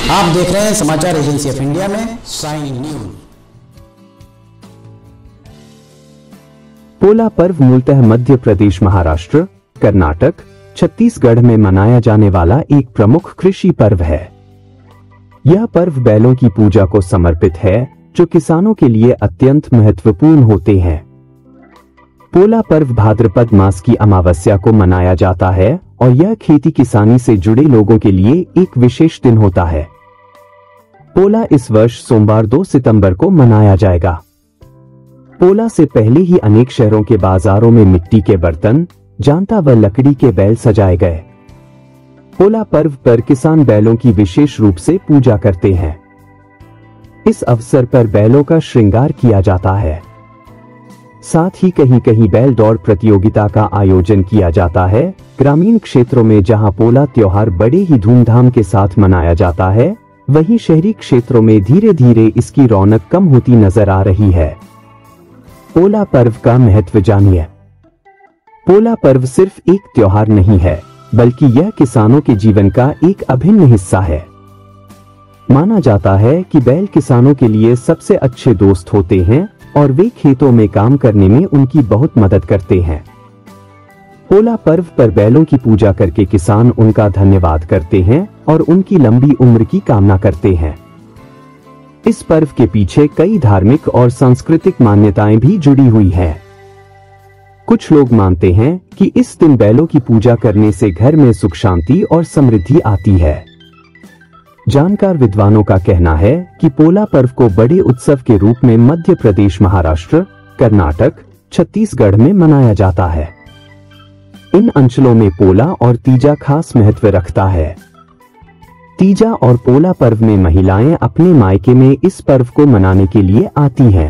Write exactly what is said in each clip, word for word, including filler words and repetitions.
आप देख रहे हैं समाचार एजेंसी ऑफ इंडिया में साइन न्यूज। पोला पर्व मूलतः मध्य प्रदेश, महाराष्ट्र, कर्नाटक, छत्तीसगढ़ में मनाया जाने वाला एक प्रमुख कृषि पर्व है। यह पर्व बैलों की पूजा को समर्पित है, जो किसानों के लिए अत्यंत महत्वपूर्ण होते हैं। पोला पर्व भाद्रपद मास की अमावस्या को मनाया जाता है और यह खेती किसानी से जुड़े लोगों के लिए एक विशेष दिन होता है। पोला इस वर्ष सोमवार दो सितंबर को मनाया जाएगा। पोला से पहले ही अनेक शहरों के बाजारों में मिट्टी के बर्तन, जांता व लकड़ी के बैल सजाए गए। पोला पर्व पर किसान बैलों की विशेष रूप से पूजा करते हैं। इस अवसर पर बैलों का श्रृंगार किया जाता है। साथ ही कहीं कहीं बैल दौड़ प्रतियोगिता का आयोजन किया जाता है। ग्रामीण क्षेत्रों में जहां पोला त्योहार बड़े ही धूमधाम के साथ मनाया जाता है, वहीं शहरी क्षेत्रों में धीरे धीरे इसकी रौनक कम होती नजर आ रही है। पोला पर्व का महत्व जानिए। पोला पर्व सिर्फ एक त्योहार नहीं है, बल्कि यह किसानों के जीवन का एक अभिन्न हिस्सा है। माना जाता है कि बैल किसानों के लिए सबसे अच्छे दोस्त होते हैं और वे खेतों में काम करने में उनकी बहुत मदद करते हैं। पोला पर्व पर बैलों की पूजा करके किसान उनका धन्यवाद करते हैं और उनकी लंबी उम्र की कामना करते हैं। इस पर्व के पीछे कई धार्मिक और सांस्कृतिक मान्यताएं भी जुड़ी हुई हैं। कुछ लोग मानते हैं कि इस दिन बैलों की पूजा करने से घर में सुख शांति और समृद्धि आती है। जानकार विद्वानों का कहना है कि पोला पर्व को बड़े उत्सव के रूप में मध्य प्रदेश, महाराष्ट्र, कर्नाटक, छत्तीसगढ़ में मनाया जाता है। इन अंचलों में पोला और तीजा खास महत्व रखता है। तीजा और पोला पर्व में महिलाएं अपने मायके में इस पर्व को मनाने के लिए आती हैं।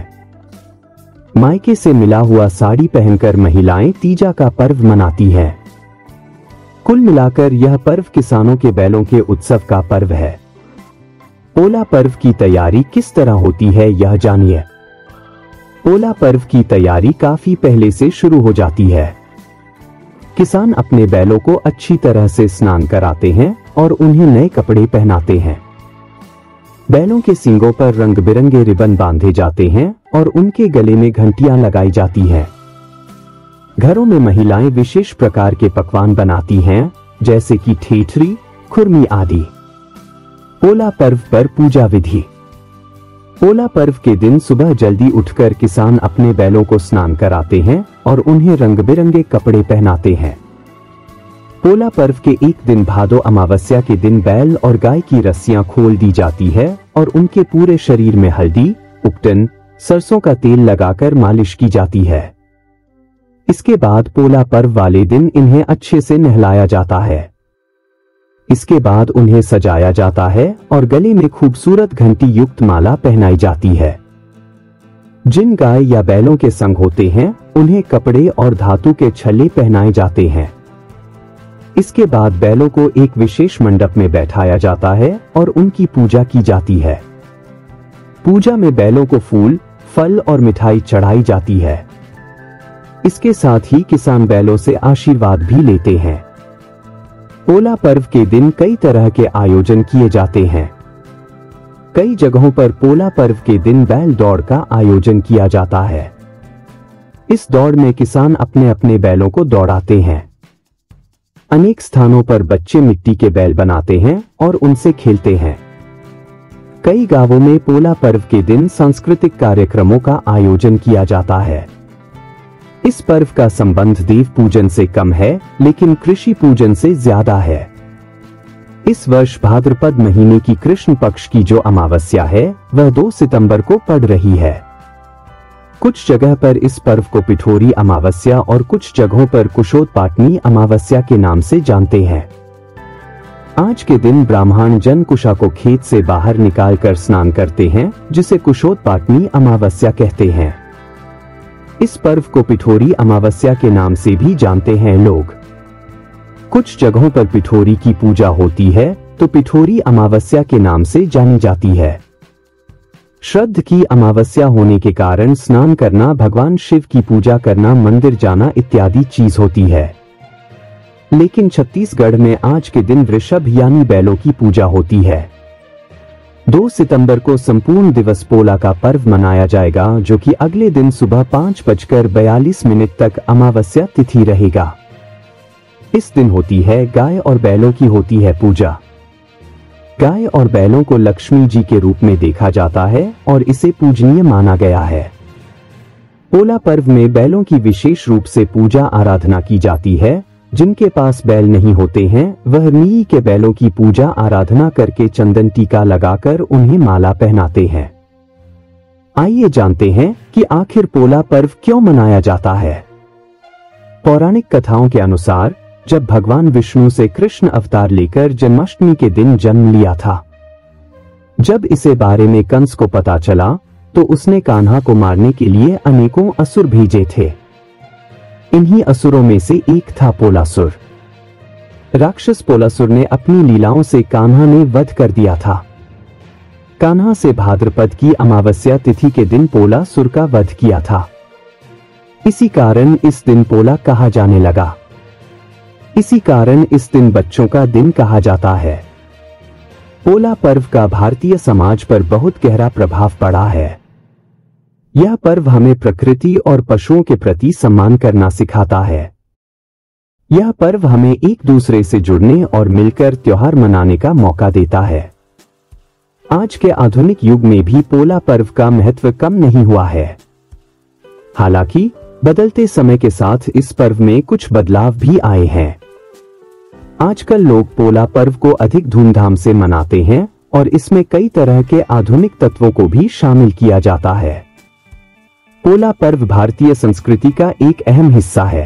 मायके से मिला हुआ साड़ी पहनकर महिलाएं तीजा का पर्व मनाती हैं। कुल मिलाकर यह पर्व किसानों के बैलों के उत्सव का पर्व है। पोला पर्व की तैयारी किस तरह होती है, यह जानिए। पोला पर्व की तैयारी काफी पहले से शुरू हो जाती है। किसान अपने बैलों को अच्छी तरह से स्नान कराते हैं और उन्हें नए कपड़े पहनाते हैं। बैलों के सींगों पर रंग बिरंगे रिबन बांधे जाते हैं और उनके गले में घंटियां लगाई जाती हैं। घरों में महिलाएं विशेष प्रकार के पकवान बनाती हैं, जैसे कि ठेठरी, खुरमी आदि। पोला पर्व पर पूजा विधि। पोला पर्व के दिन सुबह जल्दी उठकर किसान अपने बैलों को स्नान कराते हैं और उन्हें रंग बिरंगे कपड़े पहनाते हैं। पोला पर्व के एक दिन भादो अमावस्या के दिन बैल और गाय की रस्सियां खोल दी जाती है और उनके पूरे शरीर में हल्दी, उपटन, सरसों का तेल लगाकर मालिश की जाती है। इसके बाद पोला पर्व वाले दिन इन्हें अच्छे से नहलाया जाता है। इसके बाद उन्हें सजाया जाता है और गले में खूबसूरत घंटी युक्त माला पहनाई जाती है। जिन गाय या बैलों के संग होते हैं, उन्हें कपड़े और धातु के छल्ले पहनाए जाते हैं। इसके बाद बैलों को एक विशेष मंडप में बैठाया जाता है और उनकी पूजा की जाती है। पूजा में बैलों को फूल, फल और मिठाई चढ़ाई जाती है। इसके साथ ही किसान बैलों से आशीर्वाद भी लेते हैं। पोला पर्व के दिन कई तरह के आयोजन किए जाते हैं। कई जगहों पर पोला पर्व के दिन बैल दौड़ का आयोजन किया जाता है। इस दौड़ में किसान अपने अपने बैलों को दौड़ाते हैं। अनेक स्थानों पर बच्चे मिट्टी के बैल बनाते हैं और उनसे खेलते हैं। कई गांवों में पोला पर्व के दिन सांस्कृतिक कार्यक्रमों का आयोजन किया जाता है। इस पर्व का संबंध देव पूजन से कम है, लेकिन कृषि पूजन से ज्यादा है। इस वर्ष भाद्रपद महीने की कृष्ण पक्ष की जो अमावस्या है, वह दो सितंबर को पड़ रही है। कुछ जगह पर इस पर्व को पिठोरी अमावस्या और कुछ जगहों पर कुशोदपाटनी अमावस्या के नाम से जानते हैं। आज के दिन ब्राह्मण जन कुशा को खेत से बाहर निकालकर स्नान करते हैं, जिसे कुशोदपाटनी अमावस्या कहते हैं। इस पर्व को पिठोरी अमावस्या के नाम से भी जानते हैं लोग। कुछ जगहों पर पिठोरी की पूजा होती है, तो पिठोरी अमावस्या के नाम से जानी जाती है। श्राद्ध की अमावस्या होने के कारण स्नान करना, भगवान शिव की पूजा करना, मंदिर जाना इत्यादि चीज होती है। लेकिन छत्तीसगढ़ में आज के दिन वृषभ यानी बैलों की पूजा होती है। दो सितंबर को संपूर्ण दिवस पोला का पर्व मनाया जाएगा, जो कि अगले दिन सुबह पाँच बजकर बयालीस मिनट तक अमावस्या तिथि रहेगा। इस दिन होती है गाय और बैलों की होती है पूजा। गाय और बैलों को लक्ष्मी जी के रूप में देखा जाता है और इसे पूजनीय माना गया है। पोला पर्व में बैलों की विशेष रूप से पूजा आराधना की जाती है। जिनके पास बैल नहीं होते हैं वह नी के बैलों की पूजा आराधना करके चंदन टीका लगाकर उन्हें माला पहनाते हैं। आइए जानते हैं कि आखिर पोला पर्व क्यों मनाया जाता है। पौराणिक कथाओं के अनुसार जब भगवान विष्णु से कृष्ण अवतार लेकर जन्माष्टमी के दिन जन्म लिया था, जब इसे बारे में कंस को पता चला तो उसने कान्हा को मारने के लिए अनेकों असुर भेजे थे। इन्हीं असुरों में से एक था पोलासुर। राक्षस पोलासुर ने अपनी लीलाओं से कान्हा ने वध कर दिया था। कान्हा से भाद्रपद की अमावस्या तिथि के दिन पोलासुर का वध किया था। इसी कारण इस दिन पोला कहा जाने लगा। इसी कारण इस दिन बच्चों का दिन कहा जाता है। पोला पर्व का भारतीय समाज पर बहुत गहरा प्रभाव पड़ा है। यह पर्व हमें प्रकृति और पशुओं के प्रति सम्मान करना सिखाता है। यह पर्व हमें एक दूसरे से जुड़ने और मिलकर त्योहार मनाने का मौका देता है। आज के आधुनिक युग में भी पोला पर्व का महत्व कम नहीं हुआ है। हालांकि बदलते समय के साथ इस पर्व में कुछ बदलाव भी आए हैं। आजकल लोग पोला पर्व को अधिक धूमधाम से मनाते हैं और इसमें कई तरह के आधुनिक तत्वों को भी शामिल किया जाता है। पोला पर्व भारतीय संस्कृति का एक अहम हिस्सा है।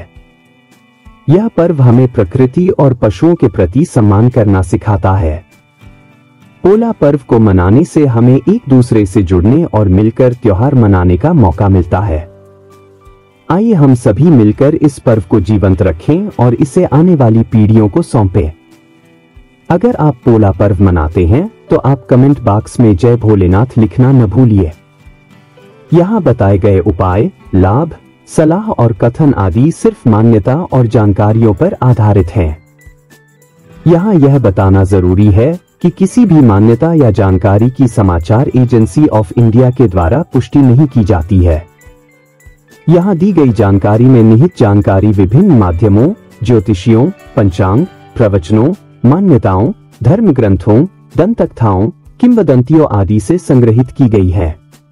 यह पर्व हमें प्रकृति और पशुओं के प्रति सम्मान करना सिखाता है। पोला पर्व को मनाने से हमें एक दूसरे से जुड़ने और मिलकर त्योहार मनाने का मौका मिलता है। आइए हम सभी मिलकर इस पर्व को जीवंत रखें और इसे आने वाली पीढ़ियों को सौंपें। अगर आप पोला पर्व मनाते हैं तो आप कमेंट बॉक्स में जय भोलेनाथ लिखना न भूलिए। यहाँ बताए गए उपाय, लाभ, सलाह और कथन आदि सिर्फ मान्यता और जानकारियों पर आधारित हैं। यहाँ यह बताना जरूरी है कि किसी भी मान्यता या जानकारी की समाचार एजेंसी ऑफ इंडिया के द्वारा पुष्टि नहीं की जाती है। यहाँ दी गई जानकारी में निहित जानकारी विभिन्न माध्यमों, ज्योतिषियों, पंचांग, प्रवचनों, मान्यताओं, धर्म ग्रंथों, दंतकथाओं, किंवदंतियों आदि से संग्रहित की गई है।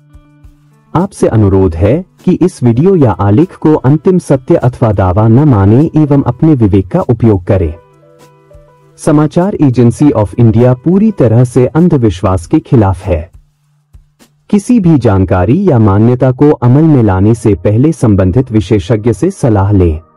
आपसे अनुरोध है कि इस वीडियो या आलेख को अंतिम सत्य अथवा दावा न माने एवं अपने विवेक का उपयोग करें। समाचार एजेंसी ऑफ इंडिया पूरी तरह से अंधविश्वास के खिलाफ है। किसी भी जानकारी या मान्यता को अमल में लाने से पहले संबंधित विशेषज्ञ से सलाह लें।